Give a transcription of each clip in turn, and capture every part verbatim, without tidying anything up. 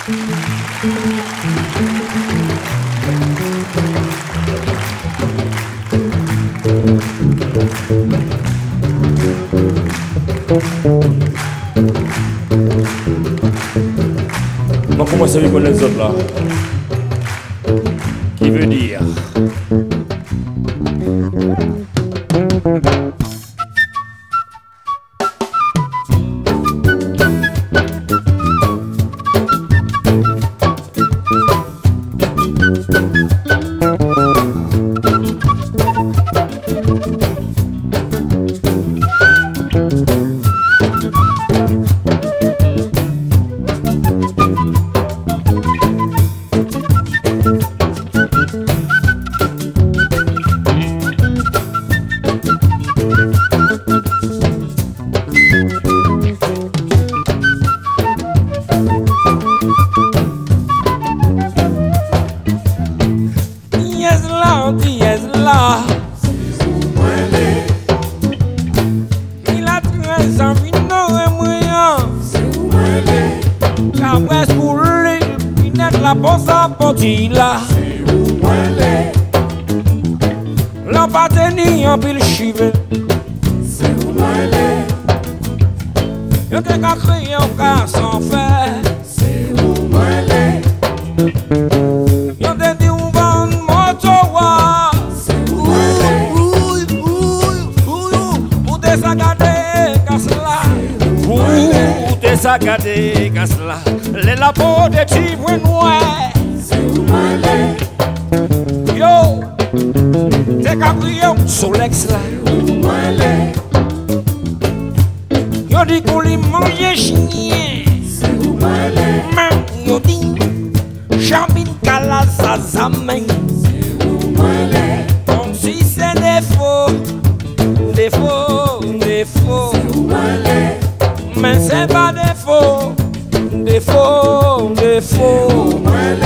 On commence avec les autres là. Qui veut dire la bossa potila. La pateni en pile chive. Yo te ka kriye ou ka sans faire. Yo te di ou van moto wa. Ou te sagade kasla. Ou te sagade kasla. Le la peau de tigre noir. Yo, te cabrion sur l'ex là. Yo dit qu'on lui mange chien. Man, yo dit, Jambine Kala sa zamen. Comme si c'est des faux, des faux, des faux. Mais c'est pas des faux. Défaut, défaut.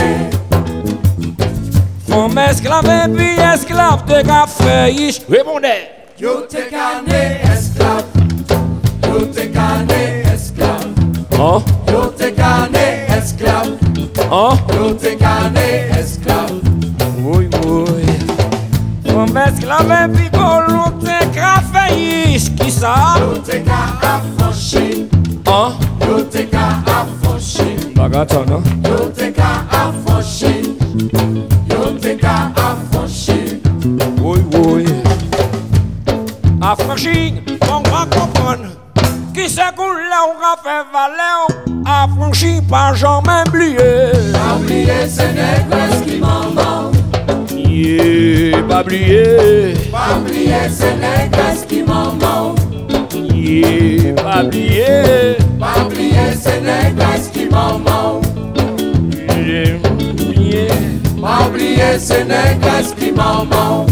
Femme esclave et puis esclave de café. Répondez. Yo te cané esclave. Yo te cané esclave. Hein? Yo te cané esclave. Hein? Yo te cané esclave. Oui, oui. Femme esclave et puis colon te café. Qui ça? Yo te ca affranchi. Hein? Yo te ca affranchi. Bagaton, non? Yo te ca affranchi. Yo te ca affranchi. Oui, oui. Affranchi, on va comprendre. Qui c'est qu'on l'a, on va faire valer. Affranchi, pas jamais oublié. Pas oublié, c'est nègres qui m'en manquent. Yeah, pas oublié. Pas oublié, c'est nègres qui m'en manquent. Yeah, pas oublié. Pas oublié, c'est nègres qui m'en manquent. Yeah, yeah. Pas oublié, c'est nègres qui m'en manquent.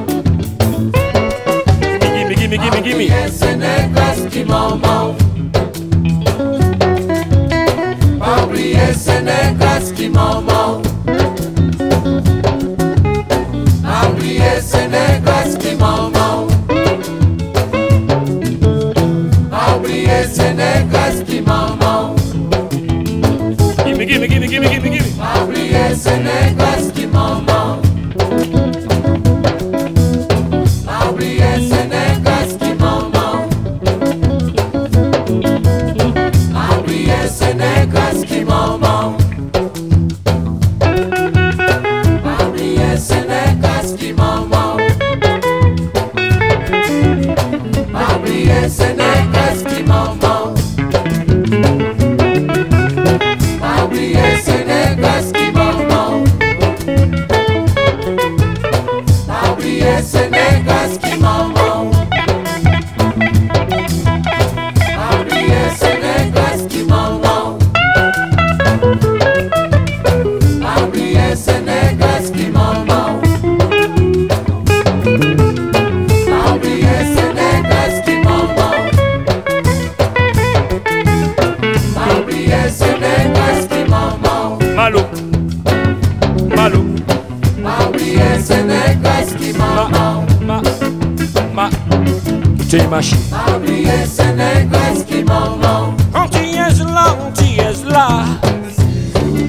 Gimme, gimme, gimme, gimme, gimme. C'est nègres qui m'en manquent. Pas oublié, c'est nègres qui m'en manquent. Pas oublié, c'est nègres qui m'en manquent. Pas oublié, c'est nègres qui m'en manquent. Gimme, gimme, gimme, gimme, gimme, gimme. Pas oublié, c'est nègres qui m'en manquent. Pas oublié, c'est nègres qui m'en manquent. Pas oublié, c'est nègres qui m'en manquent. Pas oublié, c'est nègres qui m'en manquent. Pas oublié, c'est nègres qui m'en manquent. Pas oublié, c'est nègres qui m'en manquent. Pas oublié, c'est nègres qui m'en manquent. Pas oublié, c'est nègres qui m'en manquent. Pas oublié, c'est nègres qui m'en manquent. Pas oublié, c'est nègres qui m'en manquent. Pas oublié, c'est nègres qui m'en manquent. Malo. Malo. Pas oublié, c'est nègres qui m'en manquent. Ma. Ma. Tu es machine. Pas oublié, c'est nègres qui m'en manquent. On t'y est là, on t'y est là.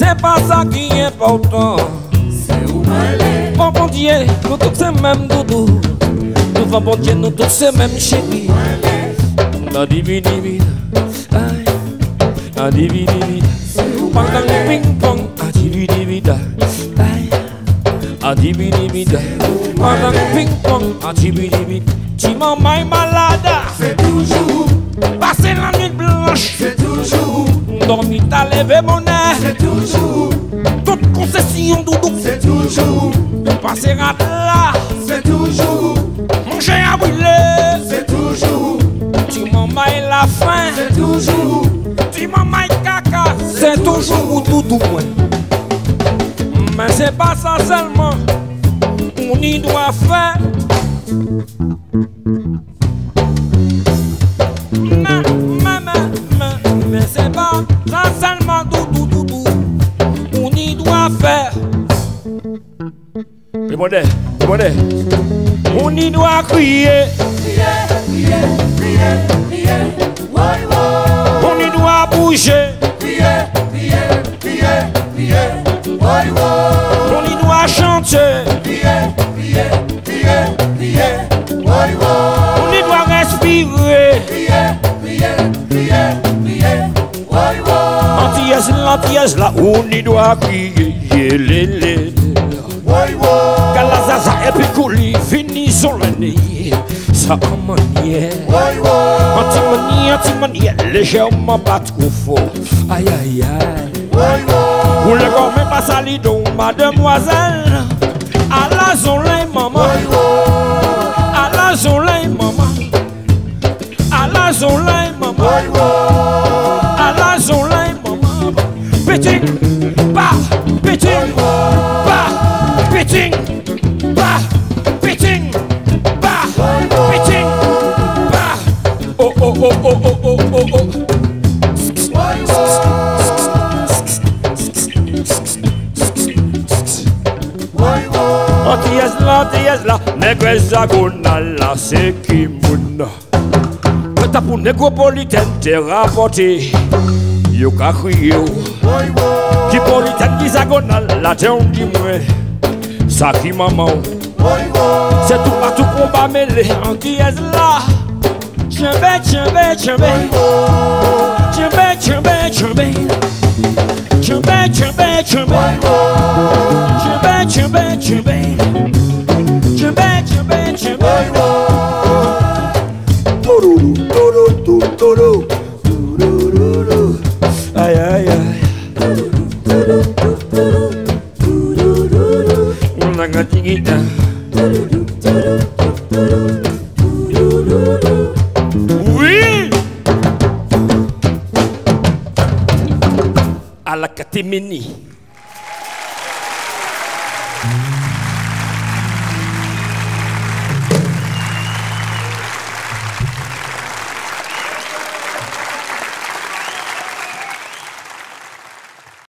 c'est pas ça qui est important. C'est où aller? Bon bon Dieu, nous tous c'est même doudou. Nous va bon Dieu, nous tous c'est même chéri. La divi-divi, aïe, la divi-divi. Pendant le ping-pong, a divi-divi-da, aïe, a divi-divi-da. Pendant le ping-pong, a divi-divi. Tu m'en mailles malade. C'est toujours. Passer la nuit blanche. C'est toujours. Dormir, t'as levé mon air. C'est toujours. Toute concession doudou. C'est toujours. Passer à là. C'est toujours. Manger à brûler. C'est toujours. Tu m'en mailles la faim. C'est toujours. Tu m'en mailles caca. C'est toujours doudou. Mais c'est pas ça seulement. On y doit faire. Mais, mais, mais, mais c'est pas ça seulement doudou doudou. On y doit faire. Demandez, demandez. On y doit crier. On y doit bouger. On y doit chanter. On y doit respirer. Antillaise, l'antillaise là, on y doit crier. Lélé. Galazaza et puis couli, fini sur l'année. Ça en manière. Antimanie, antimanie, légèrement pas trop fort. Aïe aïe aïe. Vous le gommez pas salidon, mademoiselle. À la zone, maman. À la zone, maman. À la zone, maman. À la zone, maman. Péting, bah, péting, bah, péting, bah, péting, bah, péting, bah. Oh oh oh oh oh oh oh oh. Antillaise là, antillaise là, nègre hexagonal là, c'est qui moun. Prêt pour négropolitaine, t'es rapporté. Yo ka crié qui politaine hexagonal là, t'es on dit moi. Ça qui maman. C'est tout partout combat mêlé. Antillaise là. Chambé, chambé, chambé. Chambé, chambé, chambé. Chambé, chambé, chambé. Chambé, chambé, chambé. Chambé, chambé, chambé. Touloulou, touloulou, touloulou. Touloulou. Aïe, aïe, aïe. On a gâté guitare. Oui. À la catéménie.